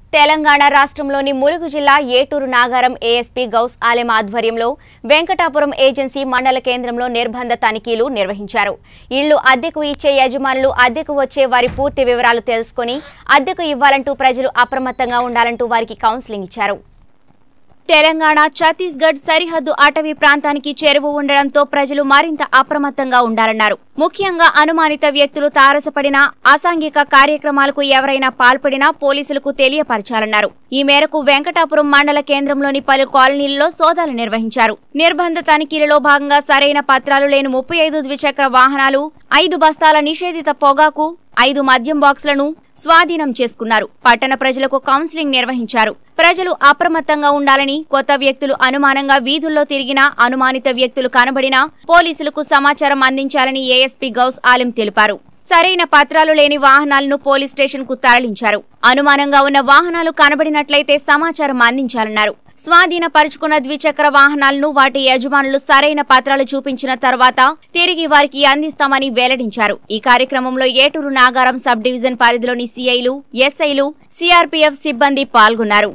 తెలంగాణ రాష్ట్రంలోని ములుగు జిల్లా ఏటూరు నాగారం ఏఎస్పీ గౌస్ ఆలెం ఆధ్వర్యంలో వెంకటాపురం ఏజెన్సీ మండల కేంద్రంలో నిర్బంధ తనిఖీలు నిర్వహించారు. ఇళ్లు అద్దెకు ఇచ్చే యజమానులు అద్దెకు వచ్చే వారి పూర్తి వివరాలు తెలుసుకొని అద్దెకు ఇవ్వాలంటూ ప్రజలు అప్రమత్తంగా ఉండాలంటూ వారికి కౌన్సిలింగ్ ఇచ్చారు. తెలంగాణ ఛత్తీస్గఢ్ సరిహద్దు అటవీ ప్రాంతానికి చేరువ ఉండడంతో ప్రజలు మరింత అప్రమత్తంగా ఉండాలన్నారు. ముఖ్యంగా అనుమానిత వ్యక్తులు తారసపడిన అసాంఘిక కార్యక్రమాలకు ఎవరైనా పాల్పడినా పోలీసులకు తెలియపరచాలన్నారు. ఈ మేరకు వెంకటాపురం మండల కేంద్రంలోని పలు కాలనీల్లో సోదాలు నిర్వహించారు. నిర్బంధ తనిఖీలలో భాగంగా సరైన పత్రాలు లేని 35 ద్విచక్ర వాహనాలు, 5 బస్తాల నిషేధిత పొగాకు, 5 మద్యం బాక్సులను స్వాధీనం చేసుకున్నారు. పట్టణ ప్రజలకు కౌన్సిలింగ్ నిర్వహించారు. ప్రజలు అప్రమత్తంగా ఉండాలని, కొత్త వ్యక్తులు అనుమానంగా వీధుల్లో తిరిగినా, అనుమానిత వ్యక్తులు కనబడినా పోలీసులకు సమాచారం అందించాలని ఏఎస్పీ గౌస్ ఆలెం తెలిపారు. సరైన పత్రాలు లేని వాహనాలను పోలీస్ స్టేషన్ కు తరలించారు. అనుమానంగా ఉన్న వాహనాలు కనబడినట్లయితే సమాచారం అందించాలన్నారు. స్వాధీనపరుచుకున్న ద్విచక్ర వాహనాలను వాటి యజమానులు సరైన పత్రాలు చూపించిన తర్వాత తిరిగి వారికి అందిస్తామని వెల్లడించారు. ఈ కార్యక్రమంలో ఏటూరు నాగారం సబ్ డివిజన్ పరిధిలోని సిఐలు, ఎస్ఐలు, సిఆర్పీఎఫ్ సిబ్బంది పాల్గొన్నారు.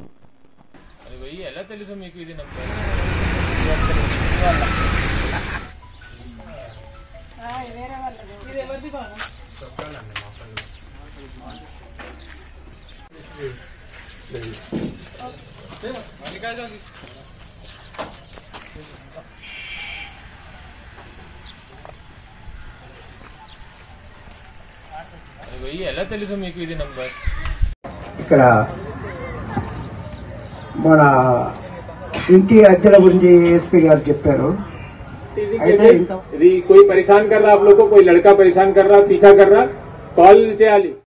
ఇక్కడ మన ఇంటి అద్దెల గురించి एसपी గారు చెప్పారు. कोई परेशान कर रहा, आप लोग को कोई लड़का परेशान कर रहा, पीछा कर रहा, कॉल చేయాలి.